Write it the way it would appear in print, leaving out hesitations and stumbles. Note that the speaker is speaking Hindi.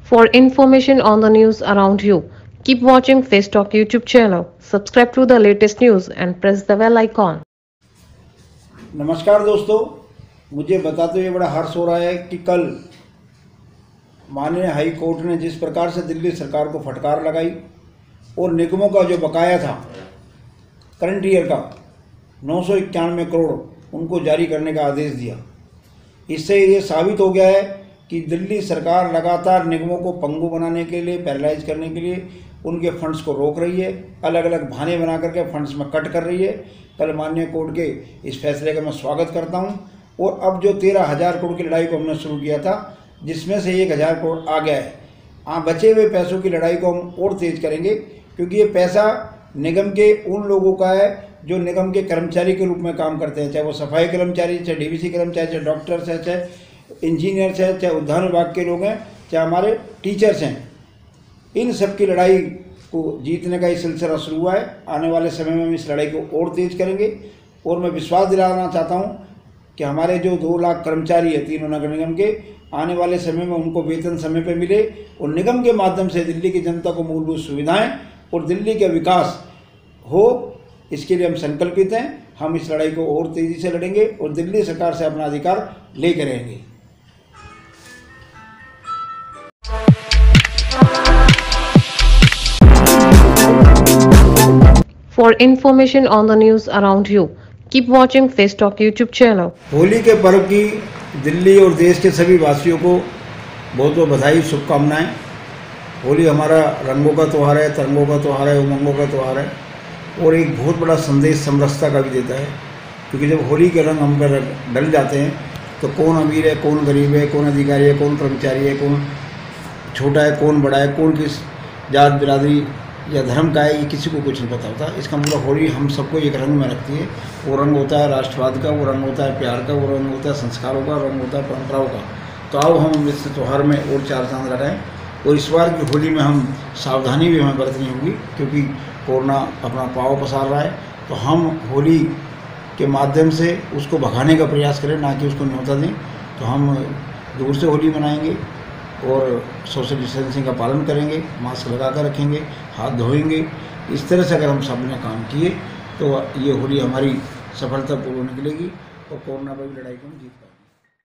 For information on the news around you, keep watching Face Talk YouTube channel. Subscribe to the latest news and press the bell icon. नमस्कार दोस्तों, मुझे बताते हुए बड़ा हर्ष हो रहा है कि कल माननीय हाई कोर्ट ने जिस प्रकार से दिल्ली सरकार को फटकार लगाई और निगमों का जो बकाया था करंट ईयर का 991 करोड़ उनको जारी करने का आदेश दिया। इससे ये साबित हो गया है कि दिल्ली सरकार लगातार निगमों को पंगु बनाने के लिए, पैरालाइज करने के लिए उनके फंड्स को रोक रही है, अलग अलग बहाने बना करके फंड्स में कट कर रही है। कल माननीय कोर्ट के इस फैसले का मैं स्वागत करता हूं। और अब जो 13,000 करोड़ की लड़ाई को हमने शुरू किया था, जिसमें से 1,000 करोड़ आ गया है, बचे हुए पैसों की लड़ाई को हम और तेज करेंगे, क्योंकि ये पैसा निगम के उन लोगों का है जो निगम के कर्मचारी के रूप में काम करते हैं, चाहे वो सफाई कर्मचारी, चाहे डीवीसी कर्मचारी, चाहे डॉक्टर्स हैं, चाहे इंजीनियर्स हैं, चाहे उद्यान विभाग के लोग हैं, चाहे हमारे टीचर्स हैं। इन सब की लड़ाई को जीतने का ये सिलसिला शुरू हुआ है। आने वाले समय में हम इस लड़ाई को और तेज करेंगे। और मैं विश्वास दिलाना चाहता हूँ कि हमारे जो 2 लाख कर्मचारी है तीनों नगर निगम के, आने वाले समय में उनको वेतन समय पर मिले और निगम के माध्यम से दिल्ली की जनता को मूलभूत सुविधाएं और दिल्ली का विकास हो, इसके लिए हम संकल्पित हैं। हम इस लड़ाई को और तेज़ी से लड़ेंगे और दिल्ली सरकार से अपना अधिकार लेकर रहेंगे। For information on the news around you, keep watching Face Talk YouTube channel. Holi के पर्व की दिल्ली और देश के सभी वासियों को बहुत बहुत बधाई, शुभकामनाएं। होली हमारा रंगों का त्यौहार है, तिरंगों का त्यौहार है, उमंगों का त्यौहार है और एक बहुत बड़ा संदेश समरसता का भी देता है। क्योंकि जब होली के रंग हम पर डल जाते हैं तो कौन अमीर है, कौन गरीब है, कौन अधिकारी है, कौन कर्मचारी है, कौन छोटा है, कौन बड़ा है, कौन किस जात बिरादरी या धर्म का है, ये किसी को कुछ नहीं पता होता। इसका मतलब होली हम सबको एक रंग में रखती है। वो रंग होता है राष्ट्रवाद का, वो रंग होता है प्यार का, वो रंग होता है संस्कारों का, रंग होता है परंपराओं का। तो आओ हम इस त्यौहार में और 4 चांद लगाएं। और इस बार की होली में हम सावधानी भी हमें बरतनी होगी, क्योंकि कोरोना अपना पाँव पसार रहा है। तो हम होली के माध्यम से उसको भगाने का प्रयास करें, ना कि उसको न्योता दें। तो हम दूर से होली मनाएंगे और सोशल डिस्टेंसिंग का पालन करेंगे, मास्क लगा कर रखेंगे, हाथ धोएंगे। इस तरह से अगर हम सब ने काम किए तो ये होली हमारी सफलतापूर्वक निकलेगी और कोरोना पर भी लड़ाई को हम जीत पाएंगे।